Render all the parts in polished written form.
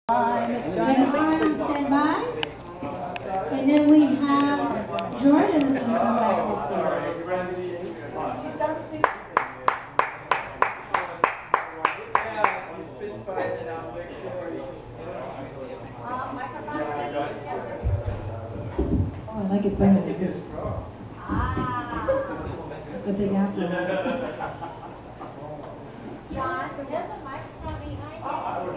And Arm, stand by. And then we have Jordan is going to come back this year. Oh, I like it better with this. The big afro. John, there's a microphone behind you.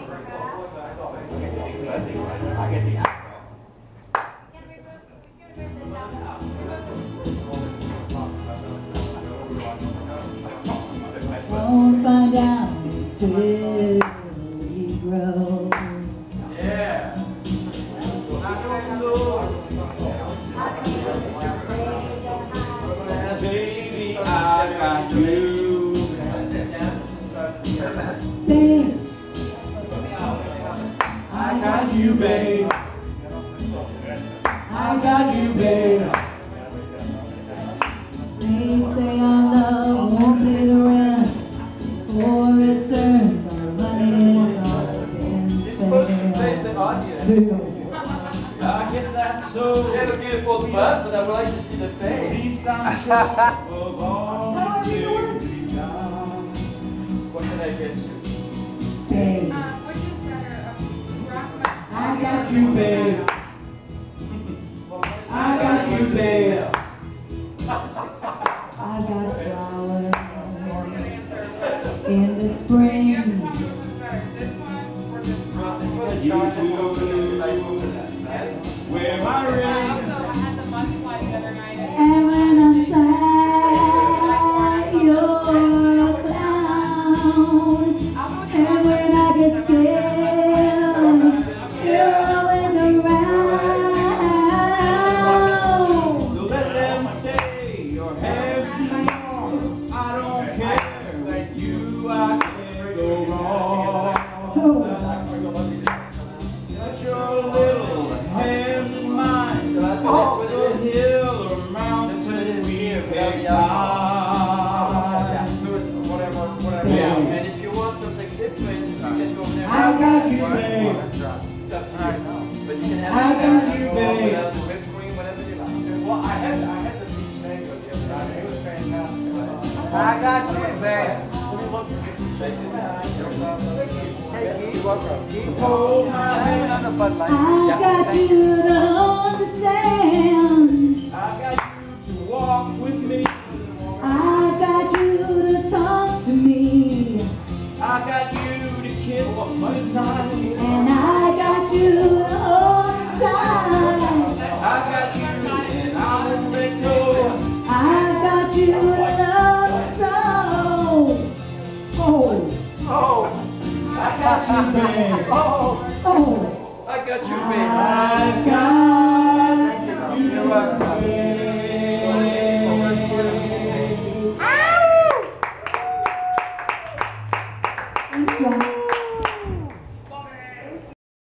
Won't find out until we grow. Yeah. Baby, I got you. Babe, I got you, babe. I got you, babe. they say our love won't pay the rent, for it's earned, our money's all been spent. I guess that's so. You have a beautiful butt, but I would like to see the face. At least I'm sure of all that's to be done. What can I get you? Babe, Which is better, I got you, babe. I got you, babe. I got flowers in the spring. You too. Wear my ring. And when I'm sad, you're a clown. And when I get scared, you're always around. So let them say your hair's too long. I don't care. With you, I can't go wrong. Put your little hand in mine. The hill or mountain we can climb. Yeah. And if you want something different, you can go there. I got you, babe. It's up to you. But you can have I got you, babe. whipped cream, whatever you like. Well, I had the beef mango the other night. It was fantastic. I got you, babe. Hold my hand. I got you to understand. I got you to walk with me. I got you to talk to me. I got you to kiss goodnight. And I got you the whole time. I got you and I won't let go. I got you to love so. Oh, I got you, babe. oh, I got you, I babe.